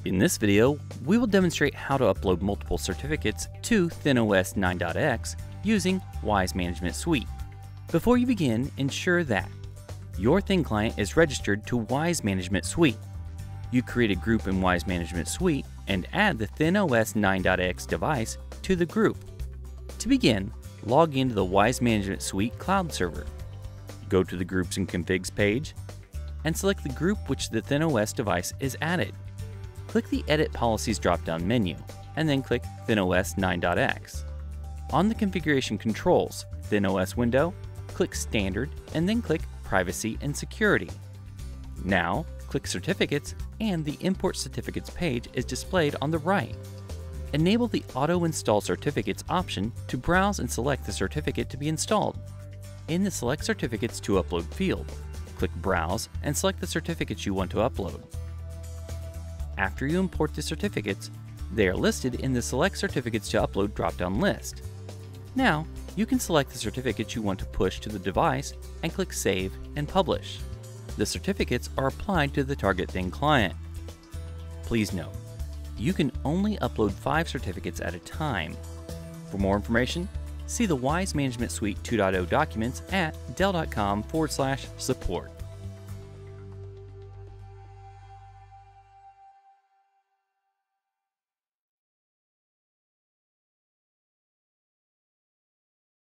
In this video, we will demonstrate how to upload multiple certificates to ThinOS 9.x using Wyse Management Suite. Before you begin, ensure that your Thin client is registered to Wyse Management Suite. You create a group in Wyse Management Suite and add the ThinOS 9.x device to the group. To begin, log into the Wyse Management Suite cloud server. Go to the Groups and Configs page and select the group which the ThinOS device is added. Click the Edit Policies drop-down menu, and then click ThinOS 9.x. On the Configuration Controls ThinOS window, click Standard, and then click Privacy and Security. Now, click Certificates, and the Import Certificates page is displayed on the right. Enable the Auto Install Certificates option to browse and select the certificate to be installed. In the Select Certificates to Upload field, click Browse and select the certificates you want to upload. After you import the certificates, they are listed in the Select Certificates to Upload drop-down list. Now, you can select the certificates you want to push to the device and click Save and Publish. The certificates are applied to the target Thin client. Please note, you can only upload 5 certificates at a time. For more information, see the Wyse Management Suite 2.0 documents at dell.com/support.